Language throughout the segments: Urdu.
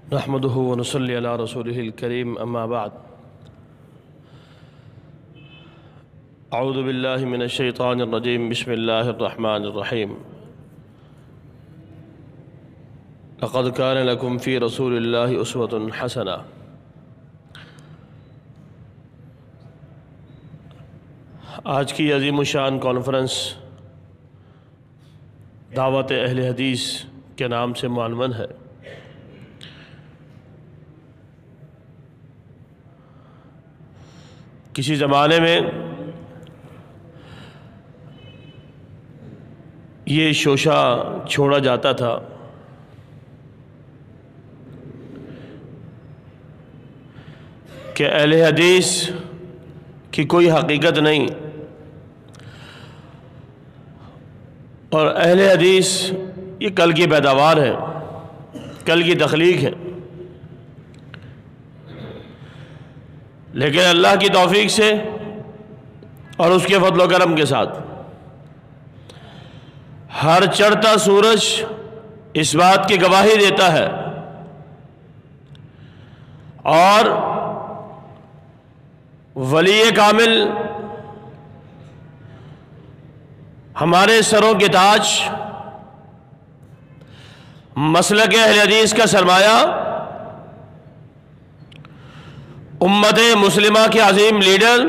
نحمده ونصلي على رسوله الكريم اما بعد اعوذ باللہ من الشیطان الرجیم بسم اللہ الرحمن الرحیم لقد كان لكم في رسول الله اسوة حسنہ۔ آج کی عظیم الشان کانفرنس دعوت اہل حدیث کے نام سے معنون ہے۔ کسی زمانے میں یہ شوشہ چھوڑا جاتا تھا کہ اہل حدیث کی کوئی حقیقت نہیں اور اہل حدیث یہ کل کی پیداوار ہے، کل کی تخلیق ہے، لیکن اللہ کی توفیق سے اور اس کے فضل و کرم کے ساتھ ہر چڑھتا سورج اس بات کی گواہی دیتا ہے اور ولی کامل ہمارے سروں کے تاج، مسلک اہل حدیث کا سرمایہ، امت مسلمہ کے عظیم لیڈر،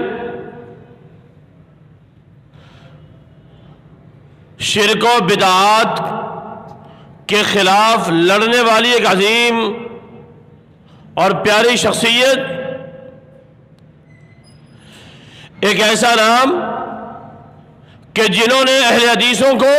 شرک و بدعات کے خلاف لڑنے والی ایک عظیم اور پیاری شخصیت، ایک ایسا نام کہ جنہوں نے اہل حدیثوں کو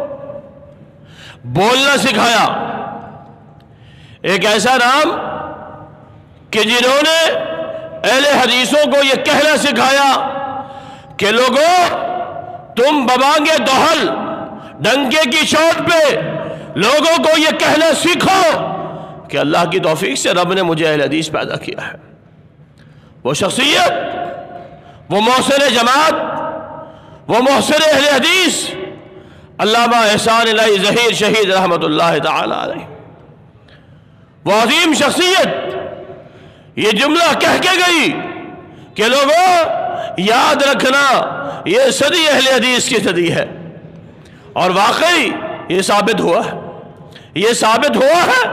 بولنا سکھایا، ایک ایسا نام کہ جنہوں نے اہل حدیثوں کو یہ کہنا سکھایا کہ لوگوں تم ببانگ دہل ڈنکے کی چوٹ پہ لوگوں کو یہ کہنا سیکھو کہ اللہ کی توفیق سے رب نے مجھے اہل حدیث پیدا کیا ہے۔ وہ شخصیت، وہ محسن جماعت، وہ محسن اہل حدیث علامہ احسان الہی ظہیر شہید رحمت اللہ تعالی علیہ، وہ عظیم شخصیت یہ جملہ کہہ کے گئی کہ لوگوں یاد رکھنا یہ صدی اہل حدیث کی صدی ہے، اور واقعی یہ ثابت ہوا ہے، یہ ثابت ہوا ہے۔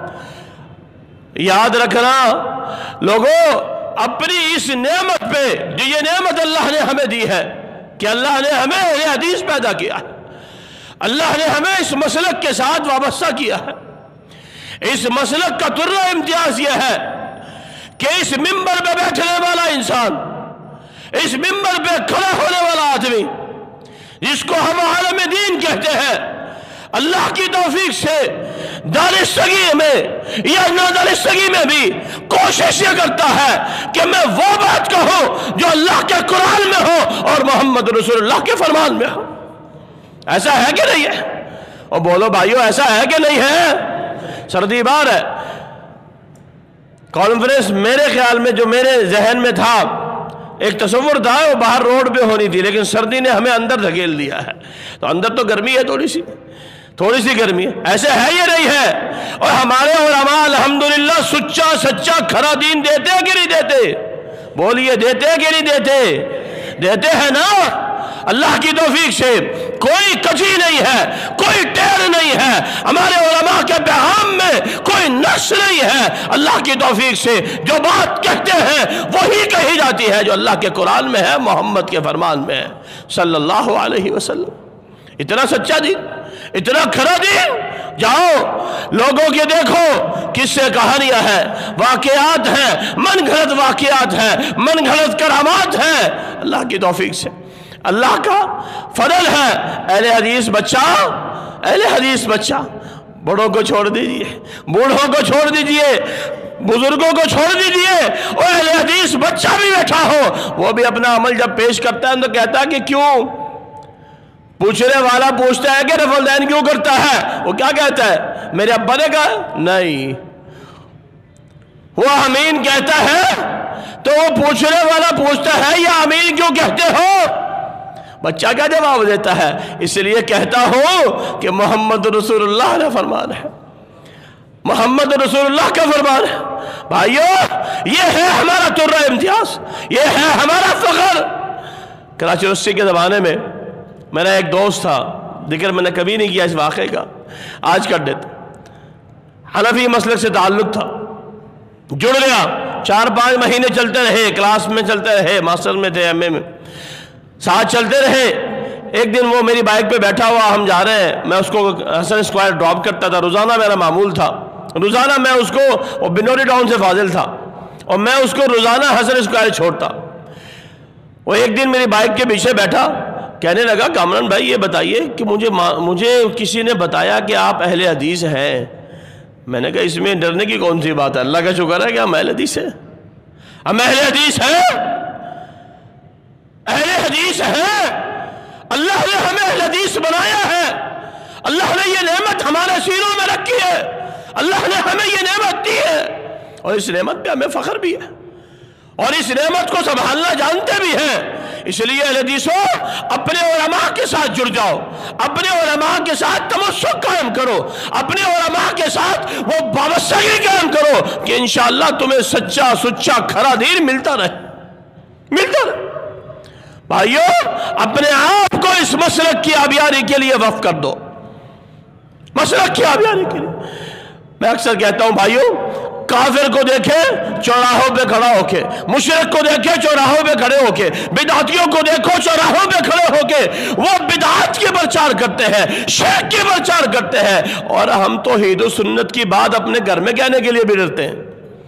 یاد رکھنا لوگوں اپنی اس نعمت پہ جو یہ نعمت اللہ نے ہمیں دی ہے کہ اللہ نے ہمیں اہل حدیث پیدا کیا ہے، اللہ نے ہمیں اس مسلک کے ساتھ وابستہ کیا ہے۔ اس مسلک کا ترہ امتیاز یہ ہے کہ اس ممبر پہ بیٹھنے والا انسان، اس ممبر پہ کھڑا ہونے والا آدمی جس کو ہم عالم دین کہتے ہیں، اللہ کی توفیق سے دانستگی میں یا نادانستگی میں بھی کوشش یہ کرتا ہے کہ میں وہ بات کہوں جو اللہ کے قرآن میں ہو اور محمد رسول اللہ کے فرمان میں ہو۔ ایسا ہے کہ نہیں ہے؟ اور بولو بھائیو، ایسا ہے کہ نہیں ہے؟ سردی بار ہے، کانفرنس میرے خیال میں جو میرے ذہن میں تھا ایک تصور تھا وہ باہر روڈ پہ ہونی تھی، لیکن سردی نے ہمیں اندر دھکیل دیا ہے، تو اندر تو گرمی ہے، تھوڑی سی گرمی ہے۔ ایسے ہے یہ نہیں ہے؟ اور ہمارے علماء الحمدللہ سچا کھرا دین دیتے ہیں کہ نہیں دیتے؟ بولیے دیتے ہیں کہ نہیں دیتے؟ دیتے ہیں نا؟ اللہ کی توفیق سے کوئی کچی نہیں ہے، کوئی ٹیر نہیں ہے، ہمارے علماء کے پیغام میں کوئی نقص نہیں ہے۔ اللہ کی توفیق سے جو بات کہتے ہیں وہی کہی جاتی ہے جو اللہ کے قرآن میں ہے، محمد کے فرمان میں ہے صلی اللہ علیہ وسلم۔ اتنا سچا دین، اتنا کھرا دین، جاؤ لوگوں کے دیکھو قصے کہانیاں ہیں، واقعات ہیں، من گھڑت واقعات ہیں، من گھڑت کرامات ہیں۔ اللہ کی توفیق سے اللہ کا فضل ہے۔ اہل حدیث بچہ، اہل حدیث بچہ، بڑوں کو چھوڑ دیجئے، بوڑھوں کو چھوڑ دیجئے، بزرگوں کو چھوڑ دیجئے، اور اہل حدیث بچہ بھی بیٹھا ہو وہ بھی اپنا عمل جب پیش کرتا ہے تو کہتا ہے کہ کیوں؟ پوچھنے والا پوچھتا ہے کہ رفع الدین کیوں کرتا ہے؟ وہ کیا کہتا ہے؟ میرے ابا نے کہا؟ نہیں۔ وہ امین کہتا ہے تو وہ پوچھنے والا پوچھتا ہے یا امین کیوں کہتے ہو؟ بچہ کیا جواب دیتا ہے؟ اس لیے کہتا ہوں کہ محمد رسول اللہ نے فرمان ہے۔ محمد رسول کا فرمان ہے۔ بھائیو یہ ہے ہمارا ترہ امتیاز، یہ ہے ہمارا فخر۔ کراچی یونیورسٹی کے زمانے میں میرا ایک دوست تھا، ذکر میں نے کبھی نہیں کیا اس واقعے کا، آج کر دیتا۔ حنفی مسلک سے تعلق تھا، جڑ گیا، 4-5 مہینے چلتے رہے، کلاس میں چلتے رہے، ماسٹر میں تھے، ایم اے میں، ساتھ چلتے رہے۔ ایک دن وہ میری بائک پہ بیٹھا ہوا، ہم جا رہے ہیں، میں اس کو حسن اسکوائر ڈراپ کرتا تھا، روزانہ میرا معمول تھا، روزانہ میں اس کو، وہ بنوری ٹاؤن سے فاضل تھا، اور میں اس کو روزانہ حسن اسکوائر چھوڑتا۔ وہ ایک دن میری بائک کے پیچھے بیٹھا، کہنے لگا کامران بھائی یہ بتائیے کہ مجھے کسی نے بتایا کہ آپ اہل حدیث ہیں۔ میں نے کہا اس میں ڈرنے کی کون سی بات ہے، اللہ کا شکر ہے کہ ہم اہل حدیث ہیں، ہم اہل حدیث ہیں، اہل حدیث ہیں۔ اللہ نے ہمیں اہل حدیث بنایا ہے، اللہ نے یہ نعمت ہمارے سینوں میں رکھی ہے، اللہ نے ہمیں یہ نعمت دی ہے، اور اس نعمت پہ ہمیں فخر بھی ہے، اور اس نعمت کو سنبھالنا جانتے بھی ہیں۔ اس لیے اہل حدیثوں اپنے علماء کے ساتھ جڑ جاؤ، اپنے علماء کے ساتھ تمسک قائم کرو، اپنے علماء کے ساتھ وہ وابستگی قائم کرو کہ انشاءاللہ تمہیں سچا سچا کھرا دین ملتا رہے۔ بھائیو اپنے آپ کو اس مسلک کی آبیاری کے لیے وقف کر دو، مسلک کی آبیاری کے لیے۔ میں اکثر کہتا ہوں بھائیو، کافر کو دیکھے چوراہوں پہ کھڑا ہو کے، مشرک کو دیکھے چوراہوں پہ کھڑے ہو کے، بدعتیوں کو دیکھو چوراہوں پہ کھڑے ہو کے، وہ بدعات کی پرچار کرتے ہیں، شرک کی پرچار کرتے ہیں، اور ہم توحید و سنت کی بات اپنے گھر میں کہنے کے لیے بھی ڈرتے ہیں،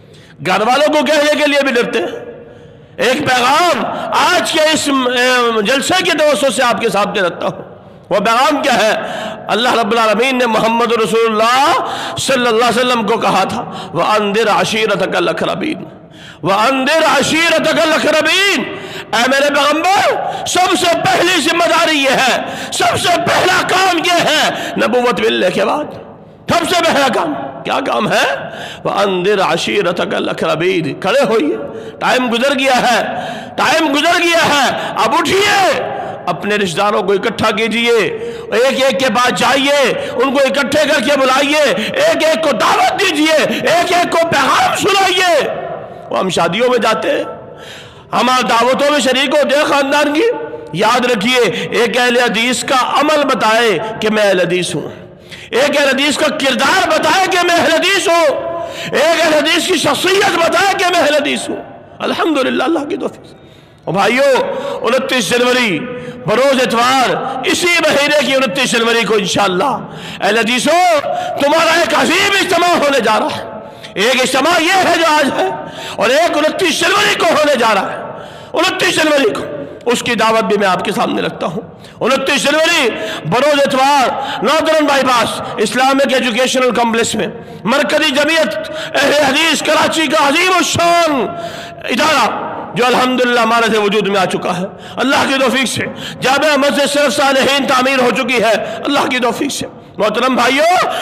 گھر والوں کو کہنے کے لیے بھی ڈرتے ہیں۔ ایک پیغام آج کے اس جلسے کے توسط سے آپ کے سامنے رکھتا ہوں، وہ پیغام کیا ہے؟ اللہ رب العالمین نے محمد رسول اللہ صلی اللہ علیہ وسلم کو کہا تھا وَأَنذِرْ عَشِيرَتَكَ الْأَقْرَبِينَ وَأَنذِرْ عَشِيرَتَكَ الْأَقْرَبِينَ۔ اے میرے پیغمبر، سب سے پہلی ذمہ داری یہ ہے، سب سے پہلا کام یہ ہے نبوت ملنے کے بعد، سب سے پہلا کام کیا کام ہے؟ وَأَنذِرْ عَشِيرَتَكَ الْأَقْرَبِينَ۔ کھڑے ہوئیے، ٹائم گزر گیا ہے، ٹائم گزر گیا ہے، اب اٹھیے، اپنے رشتہ داروں کو اکٹھا کیجئے، ایک ایک کے پاس جائیے، ان کو اکٹھے کر کے بلائیے، ایک ایک کو دعوت دیجئے، ایک ایک کو پیغام سنائیے۔ وہ ہم شادیوں میں جاتے ہیں، ہم دعوتوں میں شریک ہوتے ہیں خاندان کی، یاد رکھیے ایک اہل حدیث کا عمل بتائے کہ میں اہل حدیث ہوں، ایک اہل حدیث کا کردار بتائے کہ میں اہل حدیث ہوں، ایک اہل حدیث کی شخصیت بتائے کہ میں اہل حدیث ہوں۔ الحمدللہ اللہ کی توفیق۔ اور بھائیو 29 جنوری بروز اتوار، اسی مہینے کی 29 جنوری کو انشاءاللہ اہل حدیثوں تمہارا ایک عظیم اجتماع ہونے جا رہا ہے۔ ایک اجتماع یہ ہے جو آج ہے، اور ایک 29 جنوری کو ہونے جا رہا ہے، 29 جنوری کو، اس کی دعوت بھی میں آپ کے سامنے رکھتا ہوں۔ 29 جنوری بروز اتوار northern bypass Islamic educational complex میں مرکزی جمعیت اہل حدیث کراچی کا عظیم الشان ادارہ جو الحمدللہ ہمارے سے وجود میں آ چکا ہے اللہ کی توفیق سے، جامع مسجد صرف صالحین تعمیر ہو چکی ہے اللہ کی توفیق سے۔ محترم بھائیو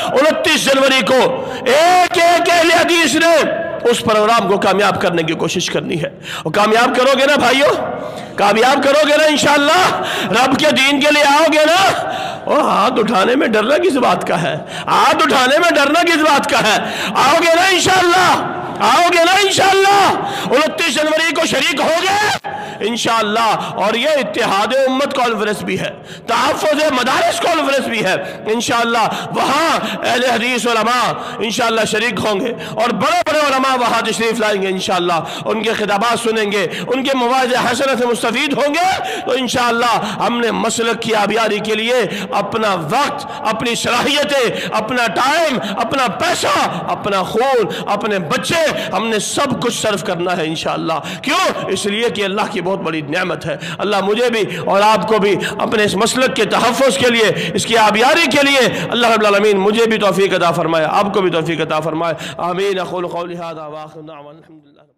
29 جنوری کو ایک ایک اہل حدیث نے اس پروگرام کو کامیاب کرنے کی کوشش کرنی ہے، اور کامیاب کرو گے نا بھائیو، کامیاب کرو گے نا انشاءاللہ، رب کے دین کے لیے آؤ گے نا۔ اور ہاتھ اٹھانے میں ڈرنا کس بات کا ہے؟ ہاتھ اٹھانے میں ڈرنا کس بات کا ہے؟ آؤ گے نا انشاءاللہ، آؤ گے نا انشاءاللہ، 29 جنوری کو شریک ہو گے انشاءاللہ۔ اور یہ اتحاد امت کانفرنس بھی ہے، تحفظ مدارس کانفرنس بھی ہے انشاءاللہ، وہاں اہل حدیث علماء انشاءاللہ شریک ہوں گے، اور بڑے بڑے علماء وہاں تشریف لائیں گے انشاءاللہ، ان کے خطابات سنیں گے، ان کے مواعظ حسنہ سے مستفید ہوں گے۔ تو انشاءاللہ ہم نے مسلک کی آبیاری کے لیے اپنا وقت، اپنی صلاحیتیں، اپنا ٹائم، اپنا پیسہ، اپنا خون، اپنے بچے، ہم نے سب کچھ صرف کرنا ہے انشاءاللہ۔ کیوں؟ اس لیے کہ اللہ کی بہت بڑی نعمت ہے۔ اللہ مجھے بھی اور آپ کو بھی اپنے اس مسلک کے تحفظ کے لیے، اس کی آبیاری کے لیے اللہ رب العالمین مجھے بھی توفیق عطا فرمائے، آپ کو بھی توفیق عطا فرمائے۔ آمین۔ اقول قولی ھذا واخر دعوانا الحمدللہ۔